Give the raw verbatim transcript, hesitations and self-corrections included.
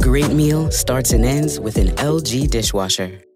great meal starts and ends with an L G dishwasher.